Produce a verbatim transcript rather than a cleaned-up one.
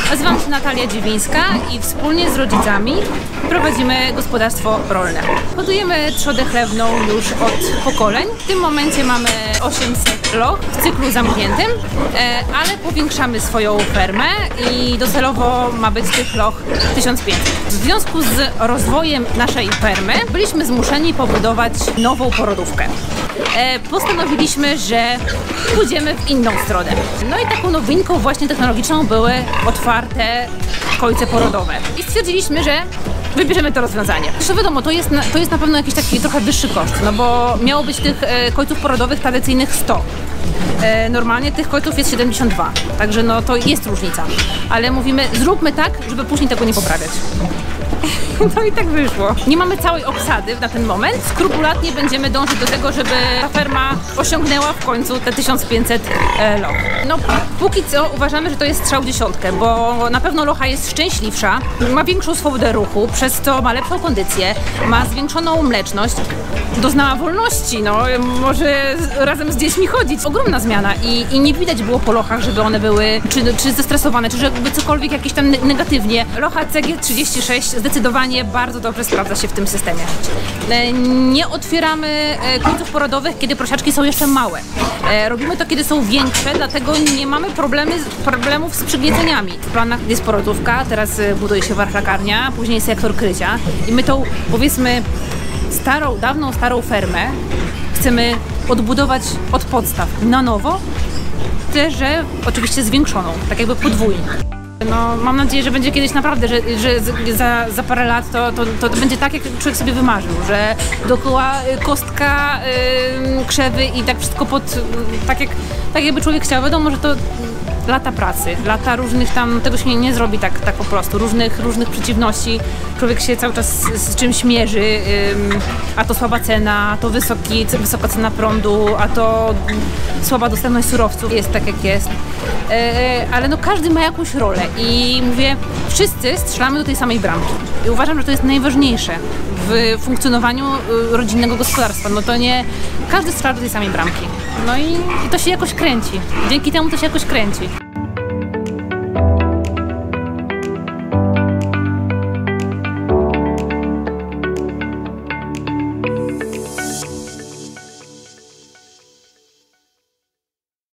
Nazywam się Natalia Dziewińska i wspólnie z rodzicami prowadzimy gospodarstwo rolne. Hodujemy trzodę chlewną już od pokoleń. W tym momencie mamy osiemset loch w cyklu zamkniętym, ale powiększamy swoją fermę i docelowo ma być tych loch tysiąc pięćset. W związku z rozwojem naszej fermy byliśmy zmuszeni pobudować nową porodówkę. Postanowiliśmy, że pójdziemy w inną stronę. No i taką nowinką właśnie technologiczną były otwarte kojce porodowe. I stwierdziliśmy, że wybierzemy to rozwiązanie. Zresztą wiadomo, to jest, na, to jest na pewno jakiś taki trochę wyższy koszt, no bo miało być tych e, kojców porodowych tradycyjnych sto. E, normalnie tych kojców jest siedemdziesiąt dwa, także no to jest różnica. Ale mówimy, zróbmy tak, żeby później tego nie poprawiać. No i tak wyszło. Nie mamy całej obsady na ten moment. Skrupulatnie będziemy dążyć do tego, żeby ta ferma osiągnęła w końcu te tysiąc pięćset e, loch. No póki co uważamy, że to jest strzał w dziesiątkę, bo na pewno locha jest szczęśliwsza, ma większą swobodę ruchu, przez co ma lepszą kondycję, ma zwiększoną mleczność, doznała wolności, no może razem z dziećmi chodzić. Ogromna zmiana i, i nie widać było po lochach, żeby one były czy, czy zestresowane, czy żeby cokolwiek jakieś tam negatywnie. Locha C G trzydzieści sześć zdecydowanie bardzo dobrze sprawdza się w tym systemie. Nie otwieramy kojców porodowych, kiedy prosiaczki są jeszcze małe. Robimy to, kiedy są większe, dlatego nie mamy problemy, problemów z przygnieceniami. W planach jest porodówka, teraz buduje się warchlakarnia, później sektor krycia i my tą, powiedzmy, starą, dawną, starą fermę chcemy odbudować od podstaw na nowo, tyle że oczywiście zwiększoną, tak jakby podwójnie. No, mam nadzieję, że będzie kiedyś naprawdę, że, że za, za parę lat to, to, to będzie tak, jak człowiek sobie wymarzył, że dookoła kostka, yy, krzewy i tak wszystko pod, tak, jak, tak jakby człowiek chciał. Wiadomo, że to lata pracy, lata różnych tam, tego się nie, nie zrobi tak, tak po prostu, różnych, różnych przeciwności. Człowiek się cały czas z, z czymś mierzy, yy, a to słaba cena, a to wysoki, wysoka cena prądu, a to słaba dostępność surowców, jest tak jak jest. Yy, ale no każdy ma jakąś rolę i mówię, wszyscy strzelamy do tej samej bramki. I uważam, że to jest najważniejsze w funkcjonowaniu rodzinnego gospodarstwa. No to nie, każdy strzela do tej samej bramki. No i, i to się jakoś kręci. Dzięki temu to się jakoś kręci.